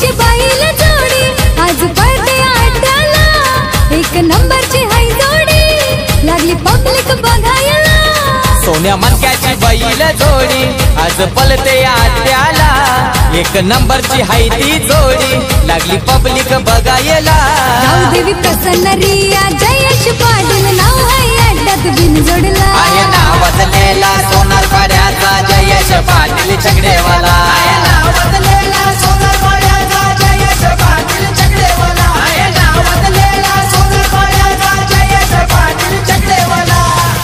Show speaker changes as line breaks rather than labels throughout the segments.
त्याची बैल जोडी आज पडते आट्याला, एक नंबरची हाय जोडी लागली पब्लिक बघायला।
सोन्या मनक्याची बैल जोडी आज पलते आट्याला, एक नंबरची हाय ती जोडी लागली पब्लिक बघायला।
गावदेवी प्रसन्न रिया जयेश पाटील नाव आहे अड्ड्यात बिनजोडला,
आहे नाव बदलेला सोनार पाड्याचा जयेश पाटील छकडेवाला, आहे नाव बदलेला सोनार पाड्याचा जयेश पाटील छकडेवाला, आहे नाव बदलेला सोनार पाड्याचा जयेश पाटील छकडेवाला।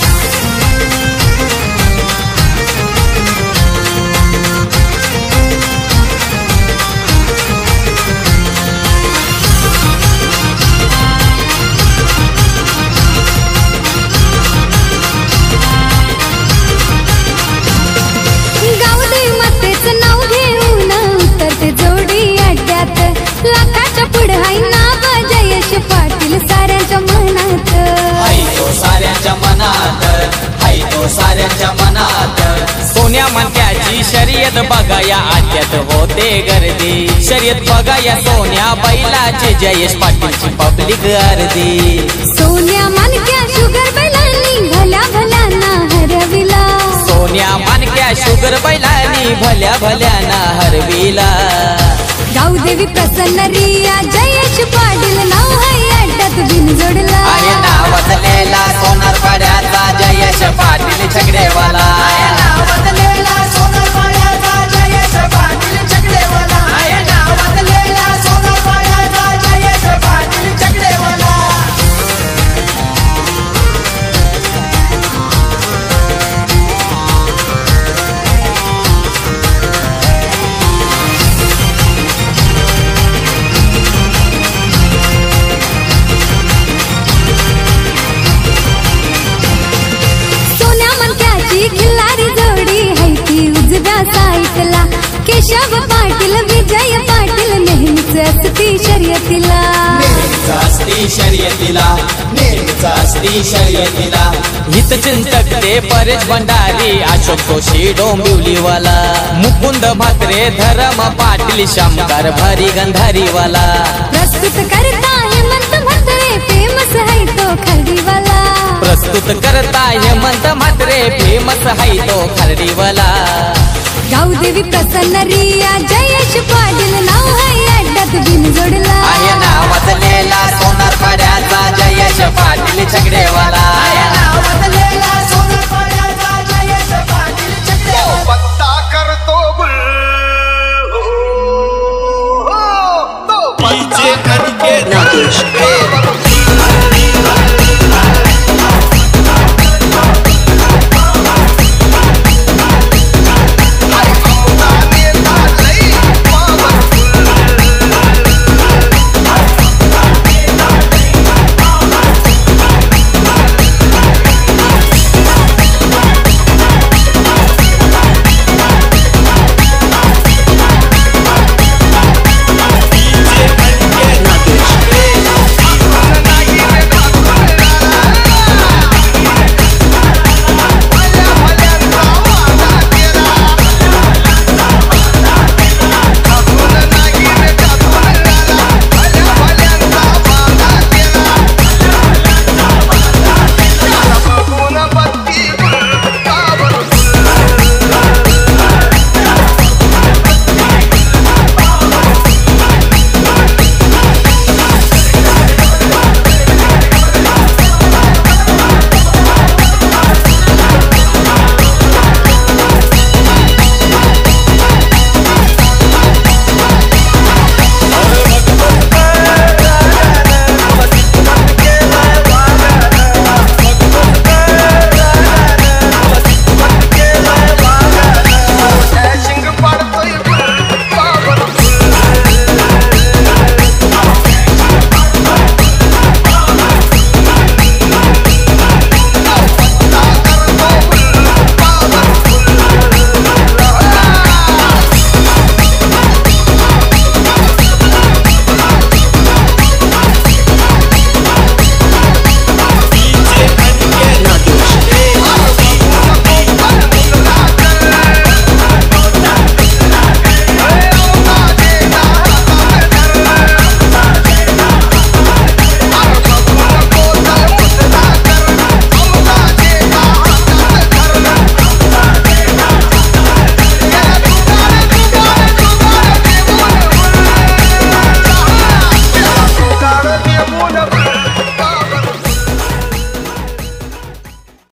साऱ्यांच्या मनात सोन्या मनक्याची शर्यत बघाया आत्यात होते गर्दी, शर्यत बघाया सोन्या बैलाचे जयेश पाटीलची पब्लिक गर्दी।
सोन्या मनक्या शुगर बैलांनी भल्या भल्याना हरविला,
सोन्या मनक्या शुगर बैलांनी भल्या भल्याना हरविला।
गावदेवी प्रसन्न रिया जयेश पाटील नाव आहे अड्ड्यात बिनजोडला,
आहे नाव बदलेला सोनार पाड्याचा जयेश पाटील छकडेवाला, आहे नाव बदलेला सोनार पाड्याचा जयेश पाटील छकडेवाला, आहे नाव बदलेला सोनार पाड्याचा जयेश पाटील छकडेवाला।
खिल्लारी जोडी है ती उजव्या साईडला, केशव पाटील विजय पाटील नेहमीच असती शर्यतीला,
नेहमीच असती शर्यतीला, नेहमीच असती शर्यतीला। हितचिंतक ते परेश भंडारी अशोक जोशी डोंबिवलीवाला, मुकुंद म्हात्रे धरम पाटील शंकर भरी गंधारीवाला,
प्रस्तुत करता हेमंत म्हात्रे फेमस है तो खरडीवाला,
प्रस्तुत करता हेमंत म्हात्रे फेमस है तो खरडीवाला।
गावदेवी प्रसन्न रिया जयेश पाटील नाव आहे अड्ड्यात बिनजोडला,
आहे नाव बदलेला सोनार पाड्याचा जयेश पाटील छकडेवाला, आहे नाव बदलेला सोनार पाड्याचा जयेश पाटील छकडेवाला।
पत्ता करतो गुल तो पत्ता करके